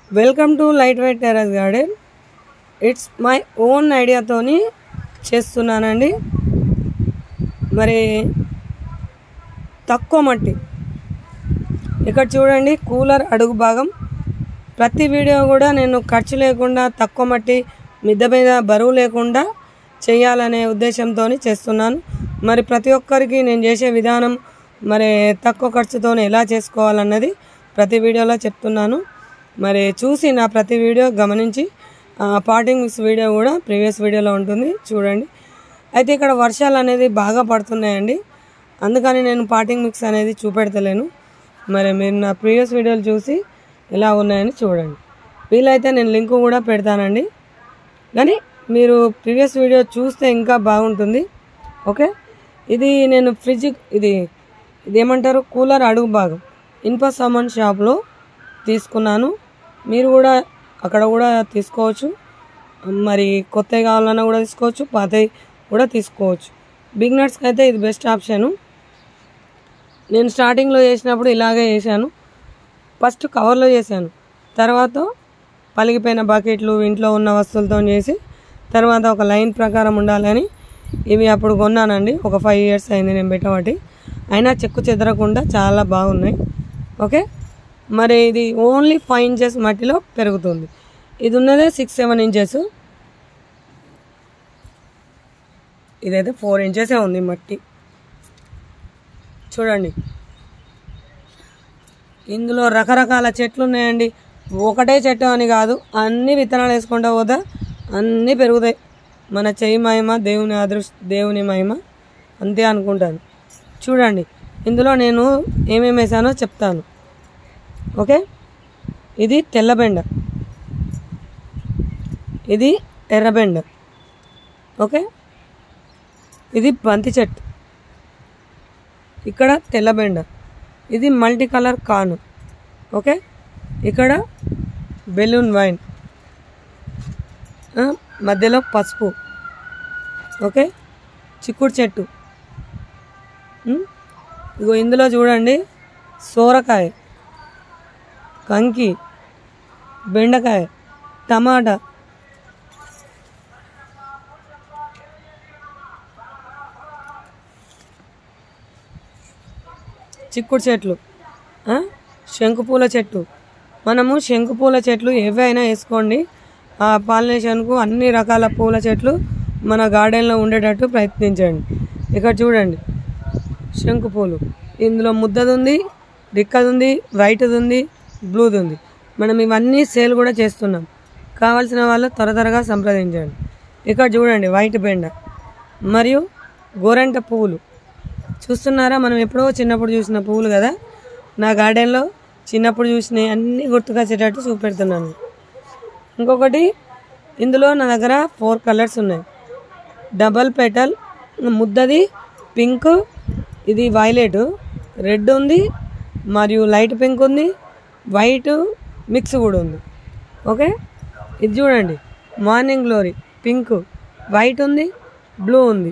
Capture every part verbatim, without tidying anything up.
Welcome to light weight terrace garden. It's my own ఐడియాతోని చేస్తున్నానండి. మరి తక్కువ మట్టి ఇక్కడ చూడండి, కూలర్ అడుగు భాగం. ప్రతి వీడియో కూడా నేను ఖర్చు లేకుండా తక్కువ మట్టి మిద్ద మీద బరువు లేకుండా చేయాలనే ఉద్దేశంతో చేస్తున్నాను. మరి ప్రతి ఒక్కరికి నేను చేసే విధానం మరి తక్కువ ఖర్చుతో ఎలా చేసుకోవాలన్నది ప్రతి వీడియోలో చెప్తున్నాను. మరి చూసి నా ప్రతి వీడియో గమనించి పాటింగ్ మిక్స్ వీడియో కూడా ప్రీవియస్ వీడియోలో ఉంటుంది చూడండి. అయితే ఇక్కడ వర్షాలు అనేది బాగా పడుతున్నాయండి, అందుకని నేను పాటింగ్ మిక్స్ అనేది చూపెడతలేను. మరి మీరు నా ప్రీవియస్ వీడియోలు చూసి ఎలా ఉన్నాయని చూడండి. వీలైతే నేను లింక్ కూడా పెడతానండి, కానీ మీరు ప్రీవియస్ వీడియో చూస్తే ఇంకా బాగుంటుంది. ఓకే, ఇది నేను ఫ్రిడ్జ్ ఇది ఇది ఏమంటారు కూలర్ అడుగు భాగం ఇన్ప సామాన్ షాప్లో తీసుకున్నాను. మీరు కూడా అక్కడ కూడా తీసుకోవచ్చు. మరి కొత్తవి కావాలన్నా కూడా తీసుకోవచ్చు, పాతవి కూడా తీసుకోవచ్చు. బిగినర్స్కి అయితే ఇది బెస్ట్ ఆప్షను. నేను స్టార్టింగ్లో చేసినప్పుడు ఇలాగే చేశాను. ఫస్ట్ కవర్లో చేశాను, తర్వాత పలిగిపోయిన బకెట్లు ఇంట్లో ఉన్న వస్తువులతో చేసి తర్వాత ఒక లైన్ ప్రకారం ఉండాలని ఇవి అప్పుడు కొన్నానండి. ఒక ఫైవ్ ఇయర్స్ అయింది నేను పెట్టబట్టి, అయినా చెక్కు చెదరకుండా చాలా బాగున్నాయి. ఓకే, మరి ఇది ఓన్లీ ఫైవ్ ఇంచెస్ మట్టిలో పెరుగుతుంది. ఇది ఉన్నదే సిక్స్ సెవెన్ ఇంచెస్, ఇదైతే ఫోర్ ఇంచెసే ఉంది మట్టి. చూడండి, ఇందులో రకరకాల చెట్లు ఉన్నాయండి. ఒకటే చెట్టు అని కాదు, అన్ని విత్తనాలు వేసుకుంటూ పోతే అన్నీ పెరుగుతాయి. మన చెయ్యి మహిమ, దేవుని అదృష్ట దేవుని మహిమ అంతే అనుకుంటాను. చూడండి, ఇందులో నేను ఏమేమి వేసానో చెప్తాను. ఓకే, ఇది తెల్లబెండ, ఇది ఎర్రబెండ, ఓకే, ఇది బంతి చెట్టు, ఇక్కడ తెల్లబెండ, ఇది మల్టీ కలర్ కాను, ఓకే, ఇక్కడ బెలూన్ వైన్, మధ్యలో పసుపు, ఓకే, చిక్కుడు చెట్టు. ఇగో ఇందులో చూడండి, సోరకాయ, కంకి, బెండకాయ, టమాటా, చిక్కుడు చెట్లు, శంకుపూల చెట్టు. మనము శంకుపూల చెట్లు ఏవైనా వేసుకోండి, ఆ పాలినేషన్కు అన్ని రకాల పూల చెట్లు మన గార్డెన్లో ఉండేటట్టు ప్రయత్నించండి. ఇక్కడ చూడండి, శంకుపూలు, ఇందులో ముద్దది ఉంది, రిక్కది ఉంది, వైట్ది ఉంది, బ్లూది ఉంది. మనం ఇవన్నీ సేల్ కూడా చేస్తున్నాం, కావాల్సిన వాళ్ళు త్వర త్వరగా సంప్రదించండి. ఇక్కడ చూడండి, వైట్ బెండ మరియు గోరంట పువ్వులు చూస్తున్నారా? మనం ఎప్పుడో చిన్నప్పుడు చూసిన పువ్వులు కదా, నా గార్డెన్లో చిన్నప్పుడు చూసినవి అన్నీ గుర్తుకొచ్చేటట్టు చూపెడుతున్నాను. ఇంకొకటి, ఇందులో నా దగ్గర ఫోర్ కలర్స్ ఉన్నాయి. డబల్ పెటల్, ముద్దది పింక్, ఇది వైలెట్, రెడ్ ఉంది, మరియు లైట్ పింక్ ఉంది, వైట్ మిక్స్ కూడా ఉంది. ఓకే, ఇది చూడండి, మార్నింగ్ గ్లోరీ, పింక్, వైట్ ఉంది, బ్లూ ఉంది.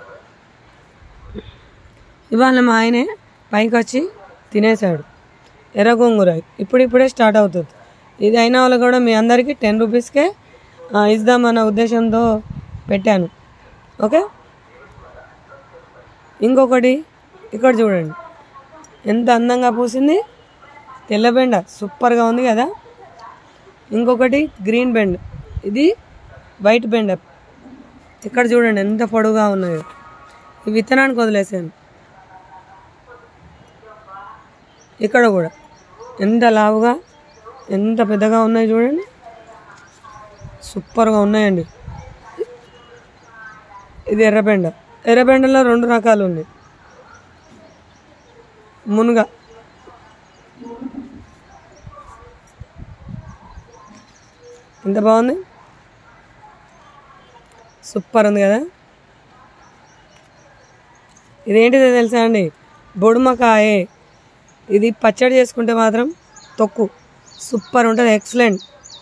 ఇవాళ మా ఆయనే పైకి వచ్చి తినేసాడు. ఎర్ర గోంగూర ఇప్పుడిప్పుడే స్టార్ట్ అవుతుంది. ఇది అయిన వాళ్ళు కూడా మీ అందరికీ టెన్ రూపీస్కే ఇద్దామన్న ఉద్దేశంతో పెట్టాను. ఓకే, ఇంకొకటి ఇక్కడ చూడండి, ఎంత అందంగా పూసింది, తెల్లబెండ సూపర్గా ఉంది కదా. ఇంకొకటి గ్రీన్ బెండ, ఇది వైట్ బెండ, ఇక్కడ చూడండి ఎంత పొడుగా ఉన్నాయో. ఈ విత్తనానికి వదిలేసాను. ఇక్కడ కూడా ఎంత లావుగా ఎంత పెద్దగా ఉన్నాయి చూడండి, సూపర్గా ఉన్నాయండి. ఇది ఎర్రబెండ, ఎర్రబెండలో రెండు రకాలు ఉన్నాయి. మునగ, ఎంత బాగుంది, సూపర్ ఉంది కదా. ఇదేంటిదో తెలుసా అండి? బొడుమకాయే. ఇది పచ్చడి చేసుకుంటే మాత్రం తొక్కు సూపర్ ఉంటుంది, ఎక్సలెంట్.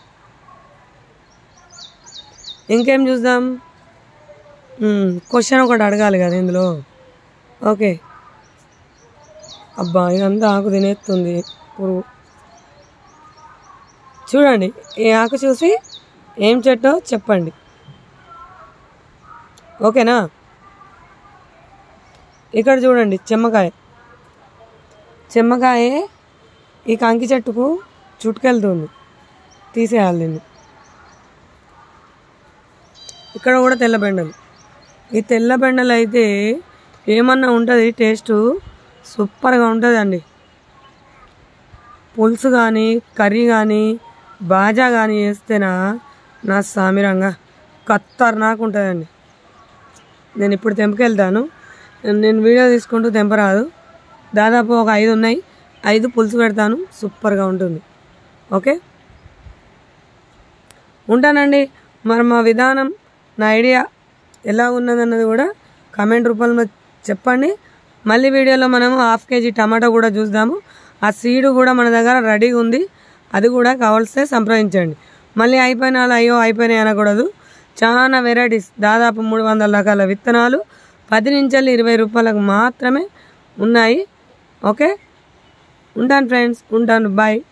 ఇంకేం చూద్దాం, క్వశ్చన్ ఒకటి అడగాలి కదా ఇందులో. ఓకే, అబ్బా ఇదంతా ఆకు తినేస్తుంది పురుగు. చూడండి ఈ ఆకు చూసి ఏం చెట్టో చెప్పండి, ఓకేనా? ఇక్కడ చూడండి చెమ్మకాయ. చెమ్మకాయ ఈ కంకి చెట్టుకు చుట్టుకెళ్తుంది, తీసేయాలి దీన్ని. ఇక్కడ కూడా తెల్ల బెండలు. ఈ తెల్ల బెండలు అయితే ఏమన్నా ఉంటుంది, టేస్టు సూపర్గా ఉంటుందండి. పులుసు కానీ కర్రీ కానీ బాజా కానీ వేస్తేనా నా సామిరంగా ఖతర్నాక్ ఉంటుందండి. నేను ఇప్పుడు తెంపుకెళ్తాను. నేను వీడియో తీసుకుంటూ తెంపరాదు. దాదాపు ఒక ఐదు ఉన్నాయి, ఐదు పులుసు పెడతాను, సూపర్గా ఉంటుంది. ఓకే, ఉంటానండి. మరి మా విధానం, నా ఐడియా ఎలా ఉన్నదన్నది కూడా కామెంట్ రూపంలో చెప్పండి. మళ్ళీ వీడియోలో మనము హాఫ్ కేజీ టమాటా కూడా చూద్దాము. ఆ సీడు కూడా మన దగ్గర రెడీగా ఉంది, అది కూడా కావాల్స్తే సంప్రదించండి. మళ్ళీ అయిపోయిన వాళ్ళు అయ్యో అయిపోయినాయి అనకూడదు. చాలా వెరైటీస్, దాదాపు మూడు వందల రకాల విత్తనాలు పది నుంచి ఇరవై రూపాయలకు మాత్రమే ఉన్నాయి. ఓకే, ఉంటాను ఫ్రెండ్స్, ఉంటాను, బాయ్.